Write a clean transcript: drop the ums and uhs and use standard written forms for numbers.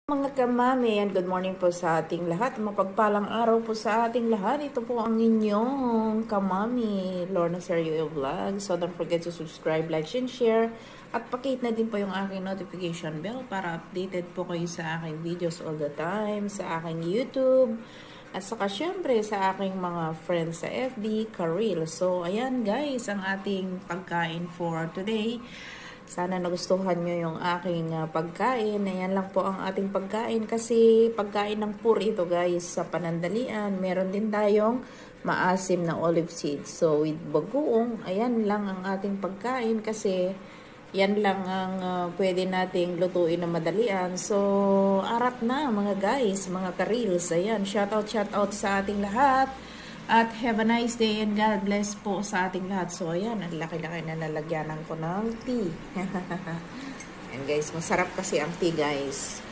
Mga kamami, and good morning po sa ating lahat. Mapagpalang araw po sa ating lahat. Ito po ang inyong kamami, Lorna Serio Vlog. So don't forget to subscribe, like, and share. At pakihit na din po yung aking notification bell para updated po kayo sa aking videos all the time, sa aking YouTube. At saka syempre sa aking mga friends sa FB, Kareel. So ayan guys, ang ating pagkain for today. Sana nagustuhan nyo yung aking pagkain. Ayan lang po ang ating pagkain kasi pagkain ng pur ito guys sa panandalian. Meron din tayong maasim na olive seeds. So with bagoong, ayan lang ang ating pagkain kasi yan lang ang pwede nating lutuin na madalian. So arat na mga guys, mga kareels. Ayan, shout out sa ating lahat. At have a nice day and God bless po sa ating lahat. So, ayan, ang laki-laki na nalagyanan ko ng tea. And guys, masarap kasi ang tea, guys.